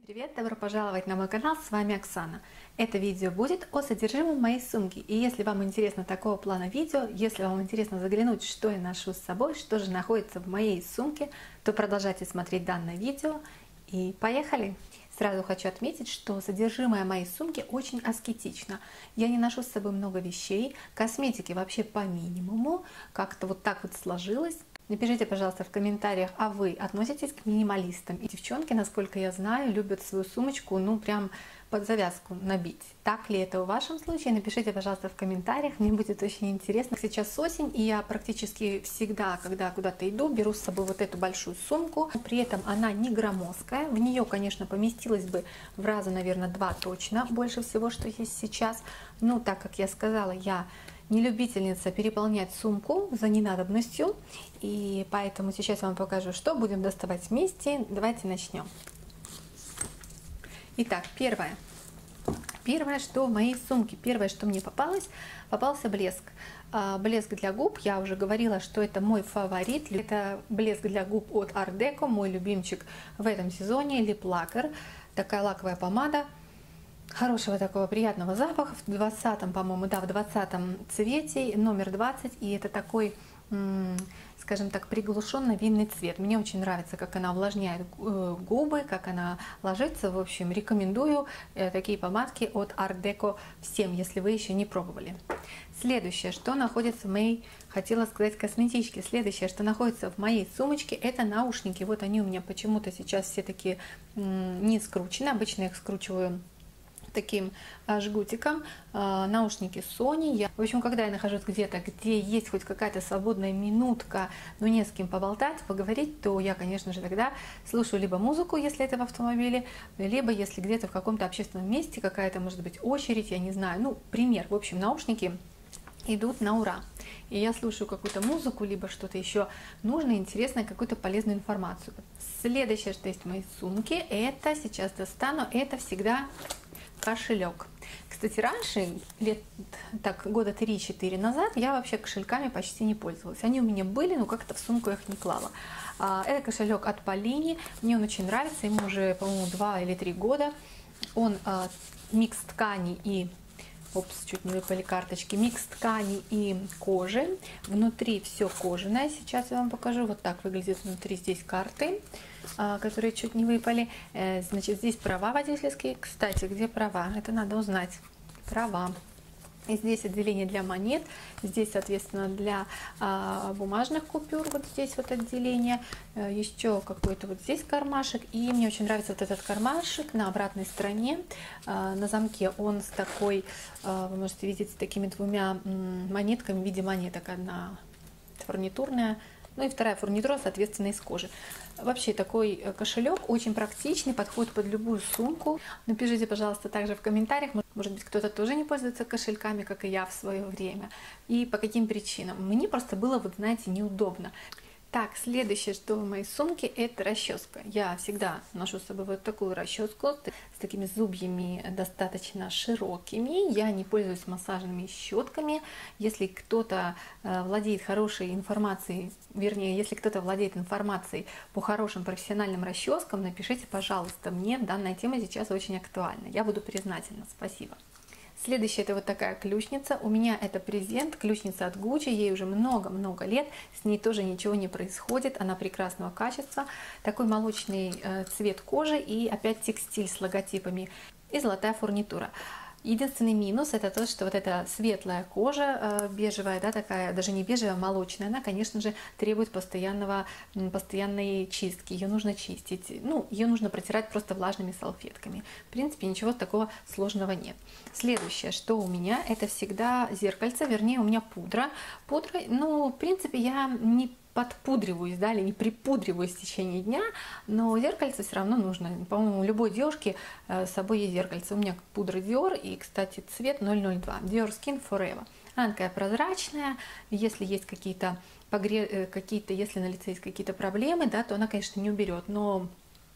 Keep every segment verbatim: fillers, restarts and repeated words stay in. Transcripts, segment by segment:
Привет, добро пожаловать на мой канал, с вами Оксана. Это видео будет о содержимом моей сумки. И если вам интересно такого плана видео, если вам интересно заглянуть, что я ношу с собой, что же находится в моей сумке, то продолжайте смотреть данное видео и поехали! Сразу хочу отметить, что содержимое моей сумки очень аскетично. Я не ношу с собой много вещей, косметики вообще по минимуму, как-то вот так вот сложилось. Напишите, пожалуйста, в комментариях, а вы относитесь к минималистам? И девчонки, насколько я знаю, любят свою сумочку, ну, прям под завязку набить. Так ли это в вашем случае? Напишите, пожалуйста, в комментариях, мне будет очень интересно. Сейчас осень, и я практически всегда, когда куда-то иду, беру с собой вот эту большую сумку. При этом она не громоздкая. В нее, конечно, поместилось бы в раза, наверное, два точно, больше всего, что есть сейчас. Но так как я сказала, я не любительница переполнять сумку за ненадобностью, и поэтому сейчас я вам покажу, что будем доставать вместе. Давайте начнем. Итак, первое. Первое, что в моей сумке, первое, что мне попалось, попался блеск. Блеск для губ, я уже говорила, что это мой фаворит. Это блеск для губ от Art Deco, мой любимчик в этом сезоне, Lip Lacquer. Такая лаковая помада. Хорошего такого приятного запаха, в двадцатом, по-моему, да, в двадцатом цвете, номер двадцать, и это такой, скажем так, приглушенный винный цвет. Мне очень нравится, как она увлажняет губы, как она ложится. В общем, рекомендую такие помадки от Art Deco всем, если вы еще не пробовали. Следующее, что находится в моей, хотела сказать, косметичке. Следующее, что находится в моей сумочке, это наушники. Вот они у меня почему-то сейчас все такие не скручены, обычно я их скручиваю таким жгутиком, наушники Sony. Я, в общем, когда я нахожусь где-то, где есть хоть какая-то свободная минутка, но не с кем поболтать, поговорить, то я, конечно же, тогда слушаю либо музыку, если это в автомобиле, либо если где-то в каком-то общественном месте какая-то, может быть, очередь, я не знаю, ну, пример. В общем, наушники идут на ура. И я слушаю какую-то музыку, либо что-то еще нужное, интересное, какую-то полезную информацию. Следующее, что есть в моей сумке, это, сейчас достану, это всегда кошелек. Кстати, раньше, лет так года три-четыре назад, я вообще кошельками почти не пользовалась. Они у меня были, но как-то в сумку я их не клала. Это кошелек от Polini. Мне он очень нравится. Ему уже, по-моему, два или три года. Он микс ткани и... Опс, чуть не выпали карточки. Микс ткани и кожи. Внутри все кожаное. Сейчас я вам покажу. Вот так выглядит внутри. Здесь карты, которые чуть не выпали. Значит, здесь права водительские. Кстати, где права? Это надо узнать. Права. И здесь отделение для монет, здесь, соответственно, для а, бумажных купюр, вот здесь вот отделение, а, еще какой-то вот здесь кармашек. И мне очень нравится вот этот кармашек на обратной стороне, а, на замке он с такой, а, вы можете видеть, с такими двумя монетками в виде монеток. Одна фурнитурная, ну и вторая фурнитура, соответственно, из кожи. Вообще такой кошелек очень практичный, подходит под любую сумку. Напишите, пожалуйста, также в комментариях, может быть, кто-то тоже не пользуется кошельками, как и я в свое время, и по каким причинам. Мне просто было, вот знаете, неудобно. Так, следующее, что в моей сумке, это расческа. Я всегда ношу с собой вот такую расческу с такими зубьями достаточно широкими. Я не пользуюсь массажными щетками. Если кто-то владеет хорошей информацией, вернее, если кто-то владеет информацией по хорошим профессиональным расческам, напишите, пожалуйста, мне данная тема сейчас очень актуальна. Я буду признательна. Спасибо. Следующая, это вот такая ключница. У меня это презент, ключница от Гуччи, ей уже много-много лет, с ней тоже ничего не происходит, она прекрасного качества. Такой молочный э, цвет кожи и опять текстиль с логотипами и золотая фурнитура. Единственный минус это то, что вот эта светлая кожа, э, бежевая, да, такая, даже не бежевая, а молочная, она, конечно же, требует постоянного, постоянной чистки. Ее нужно чистить, ну, ее нужно протирать просто влажными салфетками. В принципе, ничего такого сложного нет. Следующее, что у меня, это всегда зеркальце, вернее, у меня пудра. Пудра, ну, в принципе, я не подпудриваюсь, да, или не припудриваюсь в течение дня, но зеркальце все равно нужно. По-моему, у любой девушки с собой есть зеркальце. У меня пудра Dior, и, кстати, цвет ноль ноль два. Dior Skin Forever. Она такая прозрачная. Если есть какие-то, погре... какие-то, если на лице есть какие-то проблемы, да, то она, конечно, не уберет, но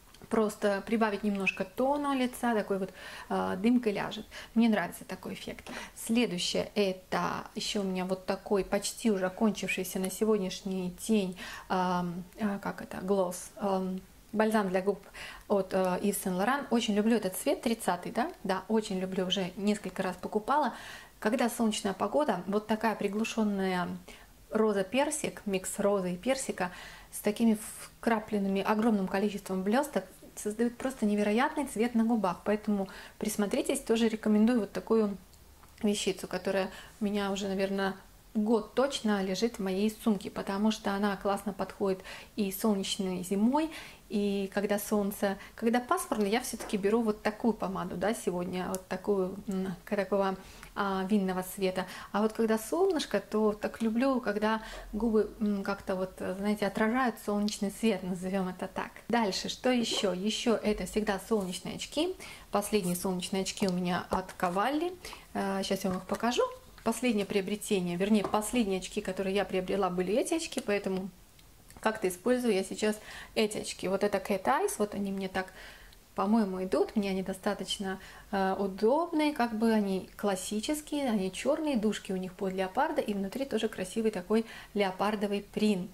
просто прибавить немножко тона лица, такой вот э, дымка ляжет. Мне нравится такой эффект. Следующее, это еще у меня вот такой почти уже окончившийся на сегодняшний день, э, э, как это, глосс, э, бальзам для губ от Yves Saint Laurent. Очень люблю этот цвет, тридцатый, да? Да, очень люблю, уже несколько раз покупала. Когда солнечная погода, вот такая приглушенная роза-персик, микс розы и персика с такими вкрапленными огромным количеством блесток создают просто невероятный цвет на губах. Поэтому присмотритесь, тоже рекомендую вот такую вещицу, которая у меня уже, наверное, год точно лежит в моей сумке, потому что она классно подходит и солнечной зимой, и когда солнце, когда пасмурно, я все-таки беру вот такую помаду, да, сегодня, вот такую, такого а, винного цвета. А вот когда солнышко, то так люблю, когда губы как-то вот, знаете, отражают солнечный свет, назовем это так. Дальше, что еще? Еще это всегда солнечные очки. Последние солнечные очки у меня от Cavalli. Сейчас я вам их покажу. Последнее приобретение, вернее, последние очки, которые я приобрела, были эти очки, поэтому как-то использую я сейчас эти очки. Вот это Cat Eyes, вот они мне так, по-моему, идут, мне они достаточно э, удобные, как бы они классические, они черные, дужки у них под леопарда, и внутри тоже красивый такой леопардовый принт.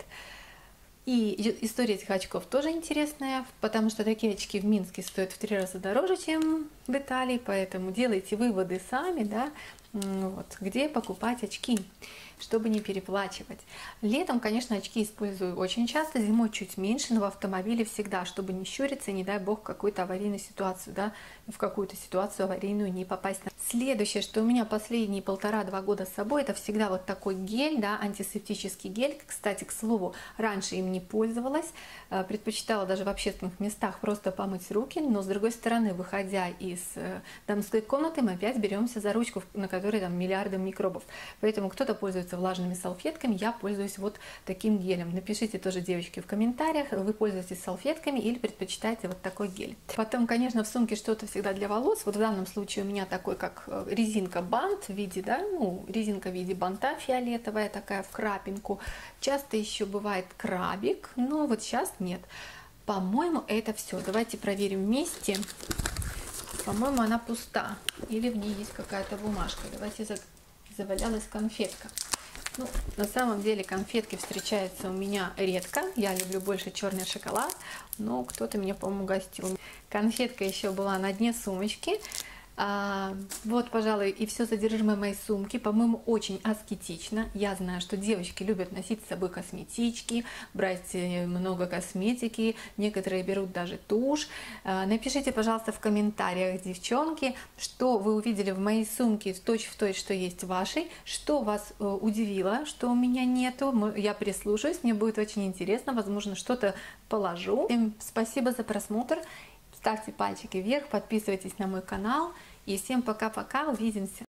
И история этих очков тоже интересная, потому что такие очки в Минске стоят в три раза дороже, чем в Италии, поэтому делайте выводы сами, да, вот, где покупать очки, чтобы не переплачивать. Летом, конечно, очки использую очень часто, зимой чуть меньше, но в автомобиле всегда, чтобы не щуриться, не дай бог, в какую-то аварийную ситуацию, да, в какую-то ситуацию аварийную не попасть. Следующее, что у меня последние полтора-два года с собой, это всегда вот такой гель, да, антисептический гель. Кстати, к слову, раньше им не пользовалась, предпочитала даже в общественных местах просто помыть руки, но с другой стороны, выходя из дамской комнаты, мы опять беремся за ручку, на которой там миллиарды микробов. Поэтому кто-то пользуется влажными салфетками, я пользуюсь вот таким гелем. Напишите тоже, девочки, в комментариях, вы пользуетесь салфетками или предпочитаете вот такой гель. Потом, конечно, в сумке что-то всегда для волос. Вот в данном случае у меня такой, как резинка-бант в виде, да, ну, резинка в виде банта фиолетовая, такая в крапинку. Часто еще бывает крабик, но вот сейчас нет. По-моему, это все. Давайте проверим вместе. По-моему, она пуста. Или в ней есть какая-то бумажка. Давайте, завалялась конфетка. Ну, на самом деле конфетки встречаются у меня редко. Я люблю больше черный шоколад, но кто-то меня, по-моему, угостил. Конфетка еще была на дне сумочки. А, вот, пожалуй, и все содержимое моей сумки. По-моему, очень аскетично. Я знаю, что девочки любят носить с собой косметички, брать много косметики. Некоторые берут даже тушь. А, напишите, пожалуйста, в комментариях, девчонки, что вы увидели в моей сумке точь-в-точь, что есть в вашей, что вас э, удивило, что у меня нету. Я прислушаюсь, мне будет очень интересно. Возможно, что-то положу. Всем спасибо за просмотр. Ставьте пальчики вверх, подписывайтесь на мой канал. И всем пока-пока, увидимся!